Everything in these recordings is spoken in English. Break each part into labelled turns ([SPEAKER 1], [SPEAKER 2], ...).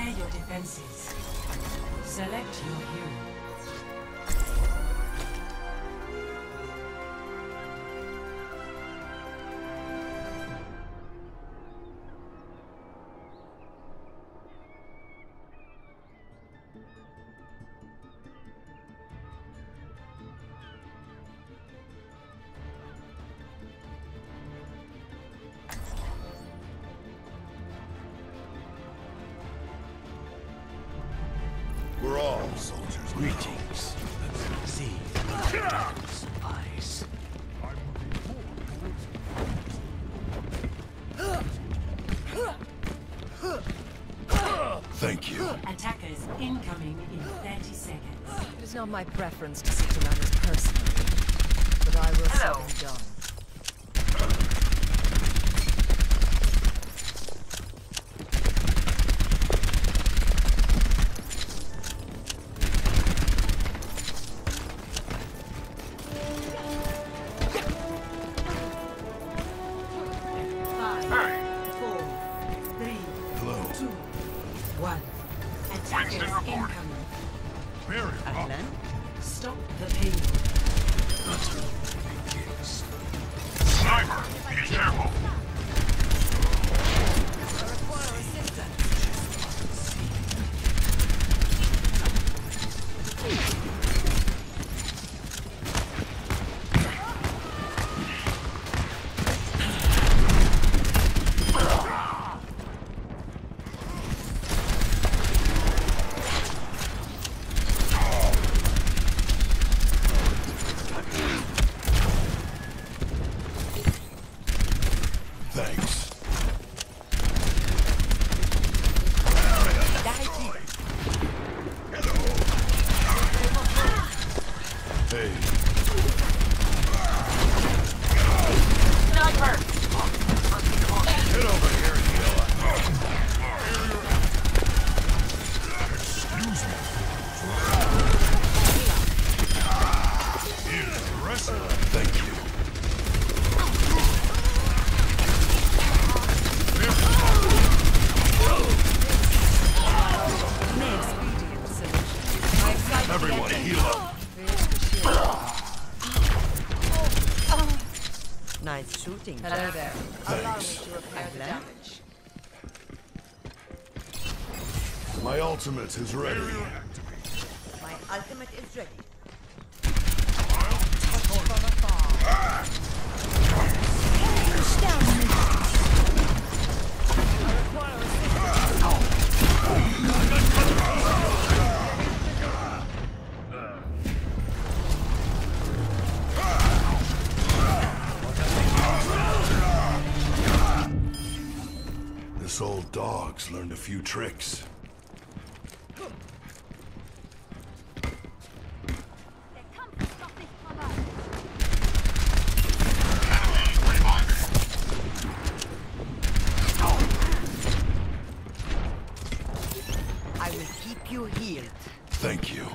[SPEAKER 1] Prepare your defenses. Select your hero.
[SPEAKER 2] We're all soldiers. Greetings. See Dragon's eyes. Thank you.
[SPEAKER 1] Attackers incoming in 30 seconds.
[SPEAKER 3] It is not my preference to see matters personally, but I will set them done.
[SPEAKER 1] Stop the pain.
[SPEAKER 2] Sniper, be careful.
[SPEAKER 3] I require assistance.
[SPEAKER 2] Thanks. Hey.
[SPEAKER 1] Sniper!
[SPEAKER 2] Get over here and heal up. Excuse me. Here's the rest of them. Thank you. Everyone heal up.
[SPEAKER 3] Nice shooting.
[SPEAKER 1] Hello there. Allow me
[SPEAKER 2] Thanks.
[SPEAKER 1] to repair the damage.
[SPEAKER 2] My ultimate is ready.
[SPEAKER 3] My ultimate is ready.
[SPEAKER 2] This old dog's learned a few tricks.
[SPEAKER 3] I will keep you healed.
[SPEAKER 2] Thank you.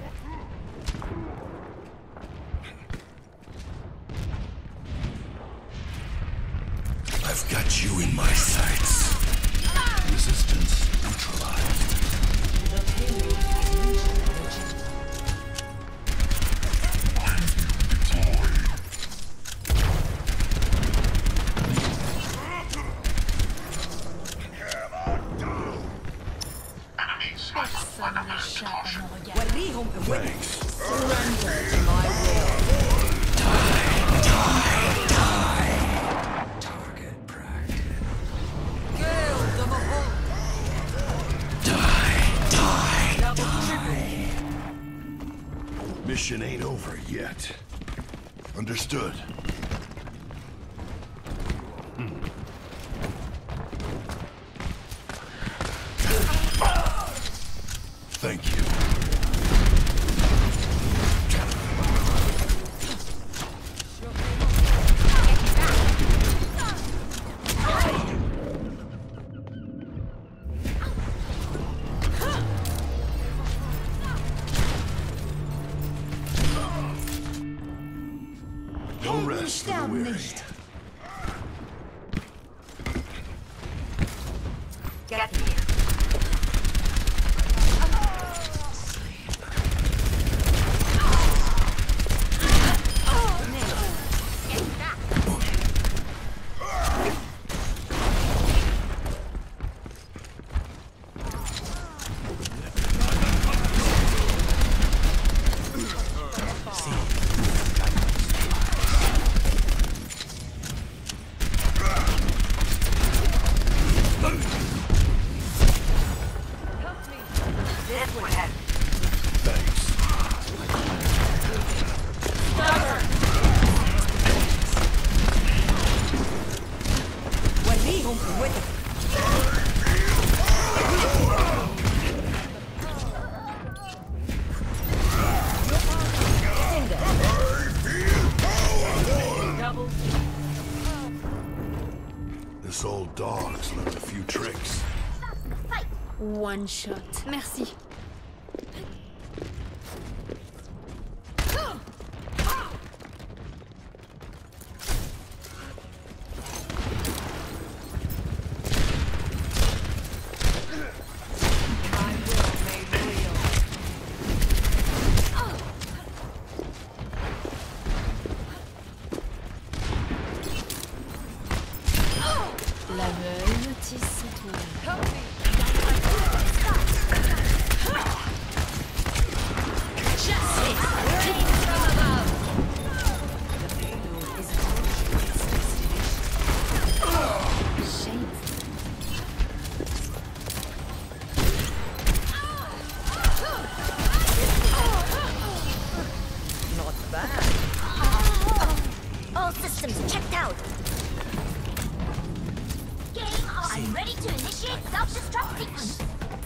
[SPEAKER 2] I've got you in my sights. Resistance neutralized.
[SPEAKER 1] The payload has reached the checkpoint.
[SPEAKER 2] Thanks.
[SPEAKER 3] Surrender to my will.
[SPEAKER 2] Target practice.
[SPEAKER 3] Gale de Mahone.
[SPEAKER 2] Mission ain't over yet. Understood. Thank you. No rest. This old dog's learned a few tricks.
[SPEAKER 4] One shot. Merci. L'aveugle tisse son tour.
[SPEAKER 3] Not bad.
[SPEAKER 5] All systems checked out. Game, are you ready to initiate self-destruct sequence?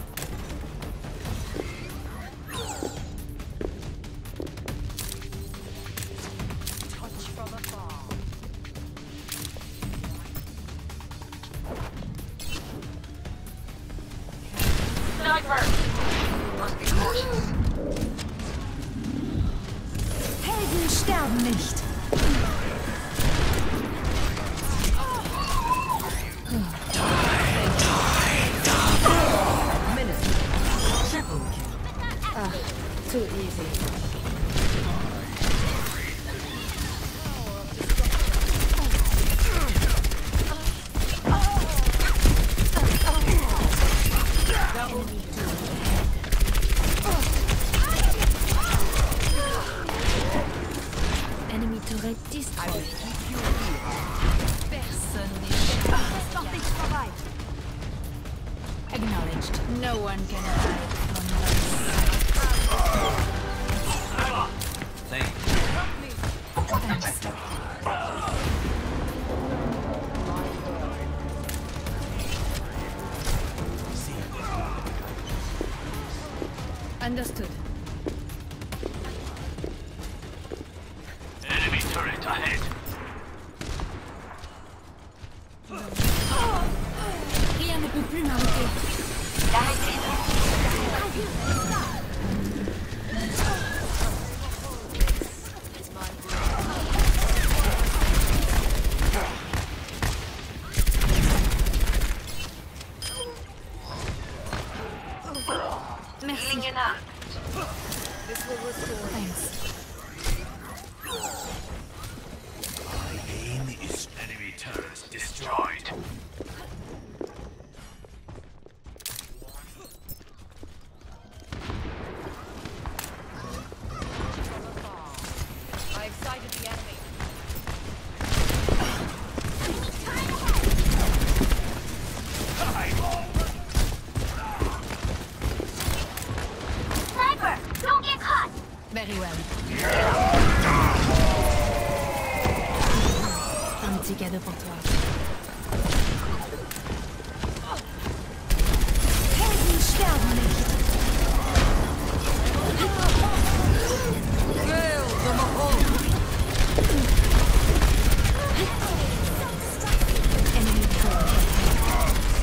[SPEAKER 3] Touch from afar.
[SPEAKER 5] Helden sterben nicht.
[SPEAKER 4] Too easy.
[SPEAKER 5] Enemy turret destroyed.
[SPEAKER 3] Personne n'échappe.
[SPEAKER 5] Acknowledged.
[SPEAKER 4] No one can hide from life. Understood.
[SPEAKER 6] Enemy turret ahead.
[SPEAKER 5] Rien ne peut plus m'arrêter.
[SPEAKER 4] Merci.
[SPEAKER 3] This will restore.
[SPEAKER 4] Thanks.
[SPEAKER 6] Aim is enemy turret destroyed.
[SPEAKER 3] I excited the enemy.
[SPEAKER 5] Sniper, don't get caught.
[SPEAKER 4] Very well. Un petit cadeau pour toi.
[SPEAKER 5] Helden sterben nicht.
[SPEAKER 4] Enemy turret.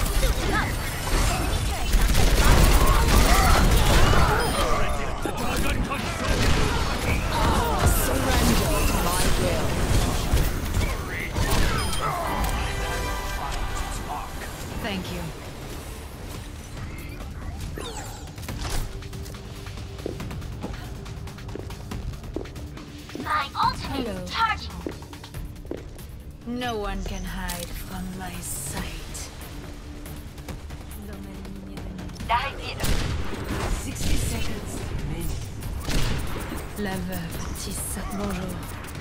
[SPEAKER 4] Thank you.
[SPEAKER 5] My ultimate
[SPEAKER 4] Hello.
[SPEAKER 5] is charging.
[SPEAKER 4] No one can hide from my sight.
[SPEAKER 1] 60 seconds remaining.
[SPEAKER 4] La veuve tisse. Bonjour.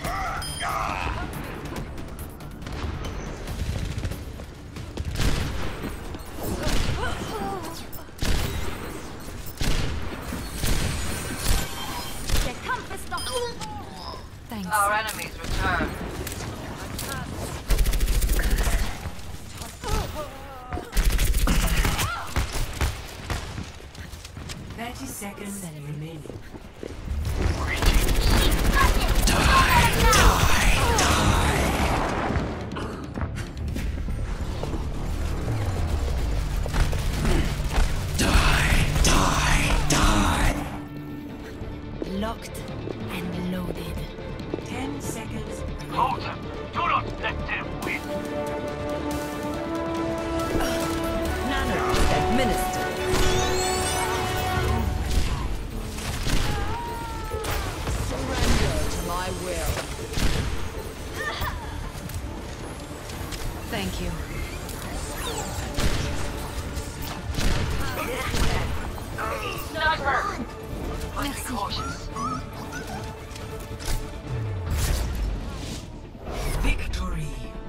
[SPEAKER 5] Der Kampf ist noch.
[SPEAKER 4] Thanks.
[SPEAKER 3] Our enemies return.
[SPEAKER 1] 30 seconds remaining.
[SPEAKER 3] Administered. Surrender to my will.
[SPEAKER 4] Thank you.
[SPEAKER 1] Victory.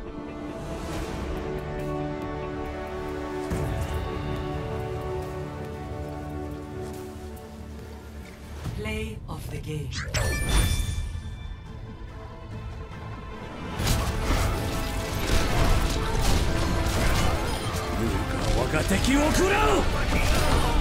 [SPEAKER 1] Play of the game.
[SPEAKER 7] 我が敵を食らう